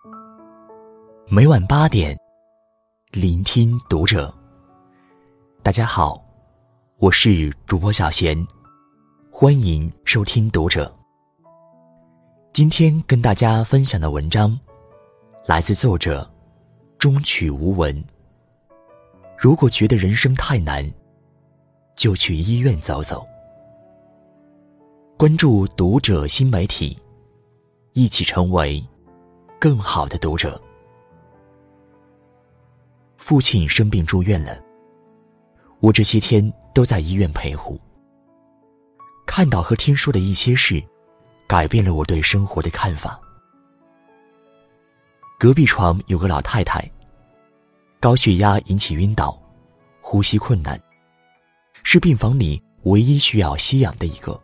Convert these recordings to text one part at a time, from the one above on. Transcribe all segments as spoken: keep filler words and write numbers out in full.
每晚八点，聆听读者。大家好，我是主播小贤，欢迎收听读者。今天跟大家分享的文章来自作者中曲无闻。如果觉得人生太难，就去医院走走。关注读者新媒体，一起成为更好的读者。父亲生病住院了，我这些天都在医院陪护。看到和听说的一些事，改变了我对生活的看法。隔壁床有个老太太，高血压引起晕倒，呼吸困难，是病房里唯一需要吸氧的一个。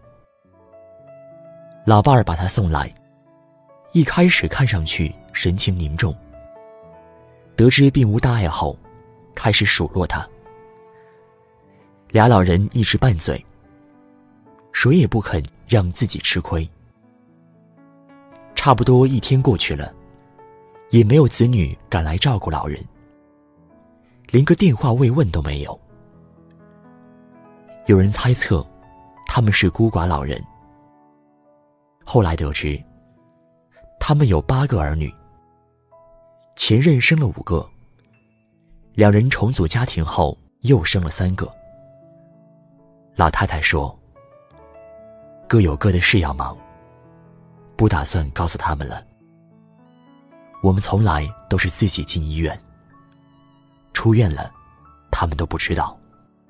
老伴儿把她送来，一开始看上去神情凝重，得知并无大碍后，开始数落她。俩老人一直拌嘴，谁也不肯让自己吃亏。差不多一天过去了，也没有子女赶来照顾老人，连个电话慰问都没有。有人猜测他们是孤寡老人，后来得知他们有八个儿女，前任生了五个，两人重组家庭后又生了三个。老太太说，各有各的事要忙，不打算告诉他们了。我们从来都是自己进医院，出院了他们都不知道。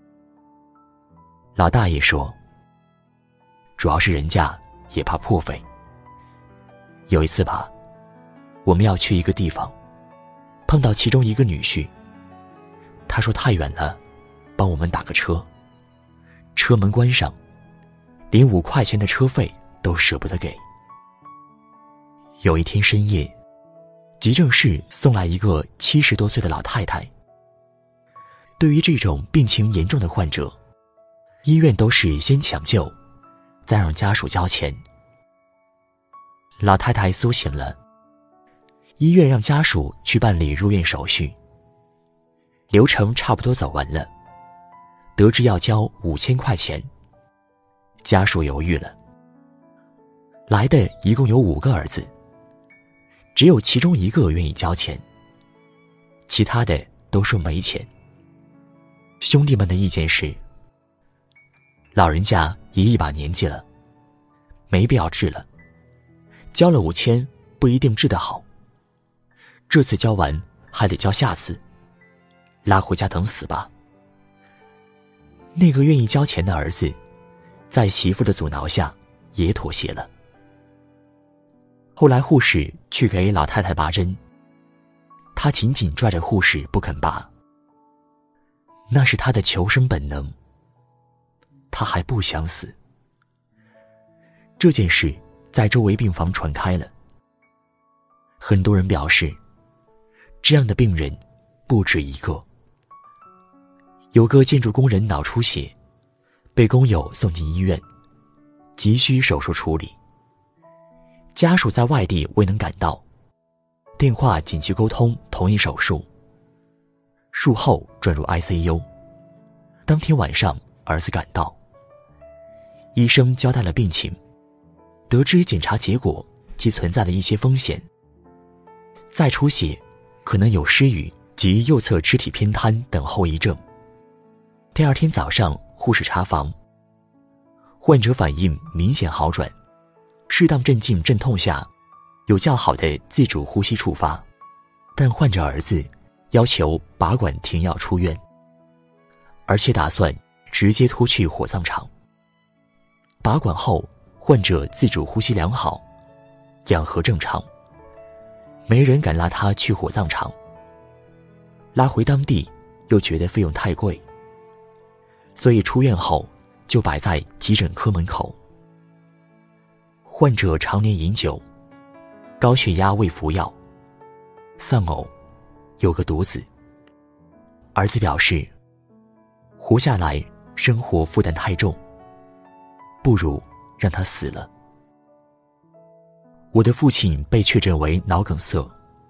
老大爷说，主要是人家也怕破费。有一次吧，我们要去一个地方，碰到其中一个女婿，他说太远了，帮我们打个车。车门关上，连五块钱的车费都舍不得给。有一天深夜，急诊室送来一个七十多岁的老太太。对于这种病情严重的患者，医院都是先抢救，再让家属交钱。老太太苏醒了，医院让家属去办理入院手续。流程差不多走完了，得知要交五千块钱，家属犹豫了。来的一共有五个儿子，只有其中一个愿意交钱，其他的都说没钱。兄弟们的意见是，老人家也一把年纪了，没必要治了，交了五千不一定治得好，这次交完还得交下次，拉回家等死吧。那个愿意交钱的儿子，在媳妇的阻挠下也妥协了。后来护士去给老太太拔针，他紧紧拽着护士不肯拔，那是他的求生本能，他还不想死。这件事在周围病房传开了，很多人表示，这样的病人不止一个。有个建筑工人脑出血，被工友送进医院，急需手术处理。家属在外地未能赶到，电话紧急沟通同意手术，术后转入 I C U。 当天晚上儿子赶到，医生交代了病情，得知检查结果即存在了一些风险，再出血可能有失语及右侧肢体偏瘫等后遗症。第二天早上护士查房，患者反应明显好转，适当镇静镇痛下有较好的自主呼吸触发，但患者儿子要求拔管停药出院，而且打算直接拖去火葬场。拔管后患者自主呼吸良好，氧合正常，没人敢拉他去火葬场，拉回当地又觉得费用太贵，所以出院后就摆在急诊科门口。患者常年饮酒，高血压未服药，丧偶，有个独子。儿子表示，活下来生活负担太重，不如让他死了。我的父亲被确诊为脑梗塞，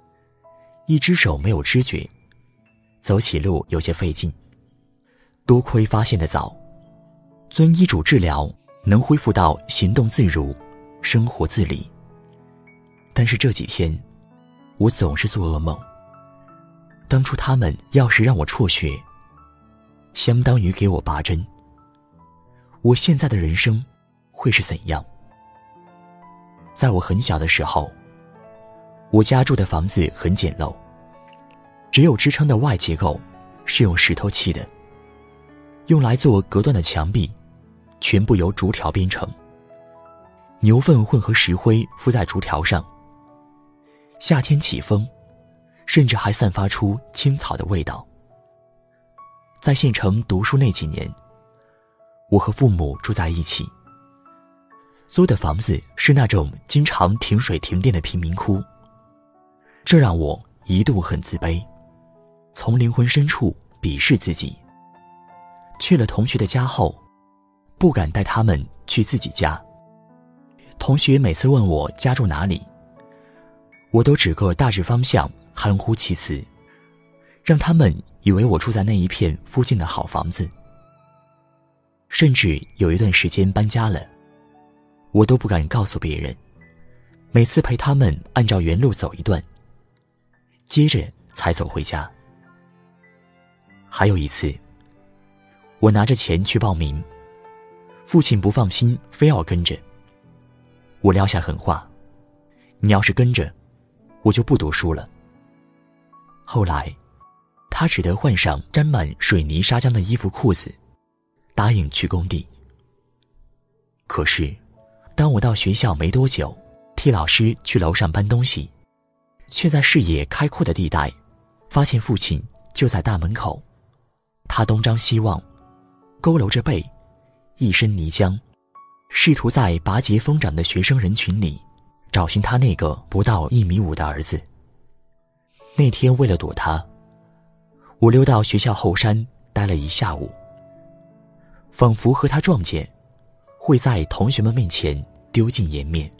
一只手没有知觉，走起路有些费劲。多亏发现的早，遵医嘱治疗，能恢复到行动自如，生活自理。但是这几天，我总是做噩梦。当初他们要是让我辍学，相当于给我拔针，我现在的人生会是怎样？在我很小的时候，我家住的房子很简陋，只有支撑的外结构是用石头砌的，用来做隔断的墙壁全部由竹条编成，牛粪混合石灰敷在竹条上，夏天起风，甚至还散发出青草的味道。在县城读书那几年，我和父母住在一起，租的房子是那种经常停水停电的贫民窟，这让我一度很自卑，从灵魂深处鄙视自己。去了同学的家后，不敢带他们去自己家。同学每次问我家住哪里，我都指个大致方向，含糊其辞，让他们以为我住在那一片附近的好房子。甚至有一段时间搬家了，我都不敢告诉别人，每次陪他们按照原路走一段，接着才走回家。还有一次，我拿着钱去报名，父亲不放心，非要跟着。我撂下狠话，你要是跟着，我就不读书了。后来，他只得换上沾满水泥砂浆的衣服裤子，答应去工地。可是，当我到学校没多久，替老师去楼上搬东西，却在视野开阔的地带，发现父亲就在大门口。他东张西望，佝偻着背，一身泥浆，试图在拔节疯长的学生人群里找寻他那个不到一米五的儿子。那天为了躲他，我溜到学校后山待了一下午，仿佛和他撞见，会在同学们面前丢尽颜面。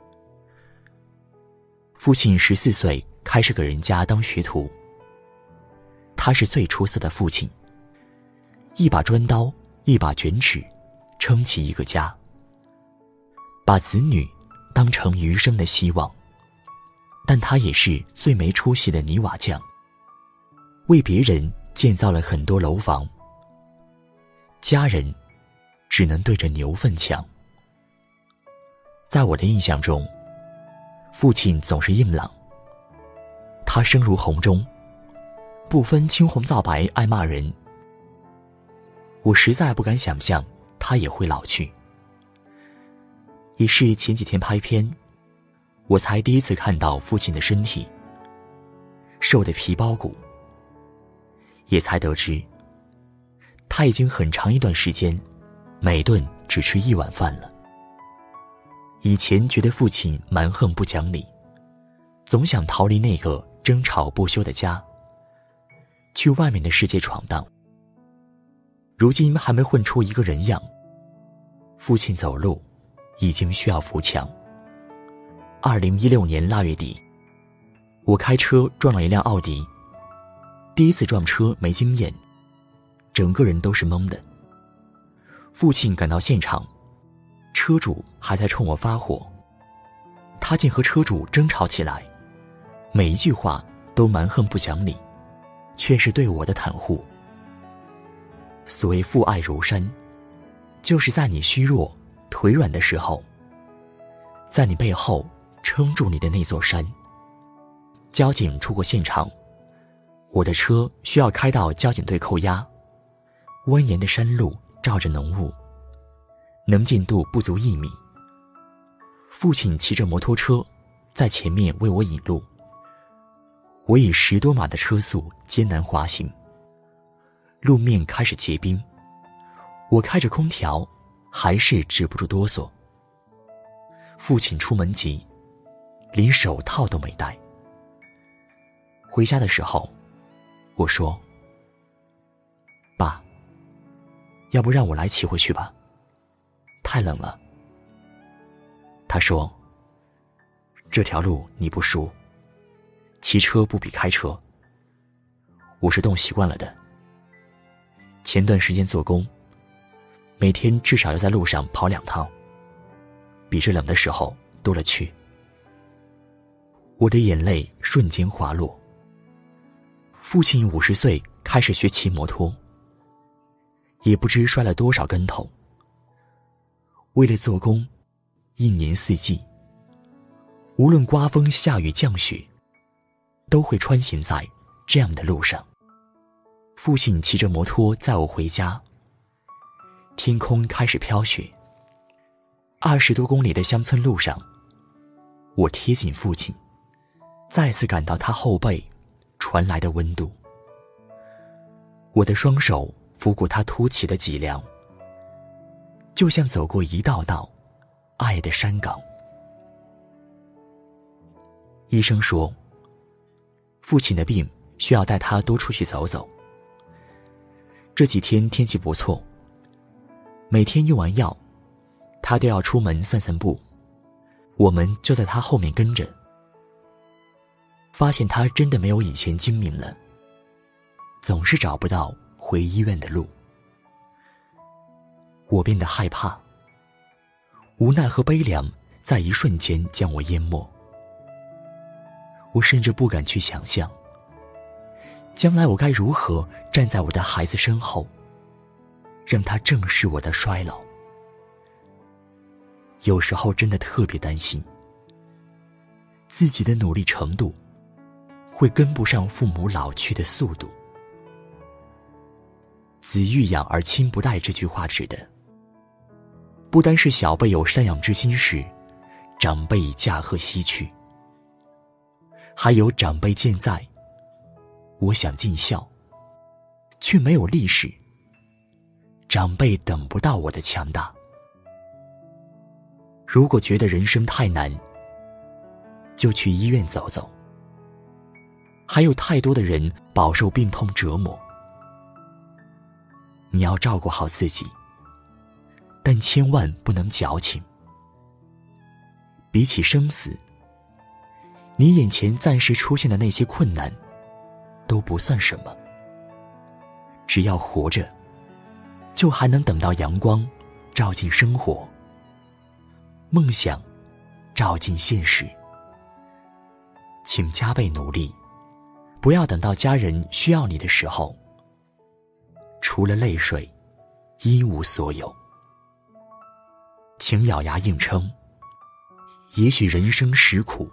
父亲十四岁开始给人家当学徒，他是最出色的父亲，一把砖刀，一把卷尺，撑起一个家，把子女当成余生的希望。但他也是最没出息的泥瓦匠，为别人建造了很多楼房，家人只能对着牛粪抢。在我的印象中，父亲总是硬朗，他声如洪钟，不分青红皂白，爱骂人。我实在不敢想象他也会老去。也是前几天拍片，我才第一次看到父亲的身体，瘦得皮包骨，也才得知他已经很长一段时间每顿只吃一碗饭了。以前觉得父亲蛮横不讲理，总想逃离那个争吵不休的家，去外面的世界闯荡。如今还没混出一个人样，父亲走路已经需要扶墙。二零一六年腊月底，我开车撞了一辆奥迪，第一次撞车没经验，整个人都是懵的。父亲赶到现场，车主还在冲我发火，他竟和车主争吵起来，每一句话都蛮横不讲理，却是对我的袒护。所谓父爱如山，就是在你虚弱腿软的时候，在你背后撑住你的那座山。交警出过现场，我的车需要开到交警队扣押，蜿蜒的山路罩着浓雾，能见度不足一米。父亲骑着摩托车在前面为我引路，我以十多码的车速艰难滑行，路面开始结冰，我开着空调还是止不住哆嗦。父亲出门急，连手套都没戴。回家的时候，我说：“爸，要不让我来骑回去吧，太冷了。”他说：“这条路你不熟， 骑车不比开车，我是冻习惯了的。前段时间做工，每天至少要在路上跑两趟，比这冷的时候多了去。我的眼泪瞬间滑落。父亲五十岁开始学骑摩托，也不知摔了多少跟头。为了做工，一年四季，无论刮风下雨降雪，都会穿行在这样的路上。父亲骑着摩托载我回家，天空开始飘雪。二十多公里的乡村路上，我贴近父亲，再次感到他后背传来的温度。我的双手拂过他凸起的脊梁，就像走过一道道爱的山岗。医生说，父亲的病需要带他多出去走走。这几天天气不错，每天用完药，他都要出门散散步，我们就在他后面跟着。发现他真的没有以前精明了，总是找不到回医院的路。我变得害怕，无奈和悲凉在一瞬间将我淹没。我甚至不敢去想象，将来我该如何站在我的孩子身后，让他正视我的衰老。有时候真的特别担心，自己的努力程度会跟不上父母老去的速度。子欲养而亲不待这句话指的，不单是小辈有赡养之心时，长辈已驾鹤西去，还有长辈健在，我想尽孝，却没有力时，长辈等不到我的强大。如果觉得人生太难，就去医院走走。还有太多的人饱受病痛折磨。你要照顾好自己，但千万不能矫情。比起生死，你眼前暂时出现的那些困难都不算什么。只要活着，就还能等到阳光照进生活，梦想照进现实。请加倍努力，不要等到家人需要你的时候，除了泪水一无所有。请咬牙硬撑，也许人生实苦，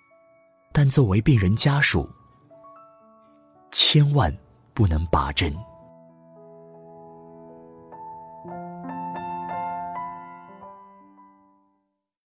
但作为病人家属，千万不能拔针。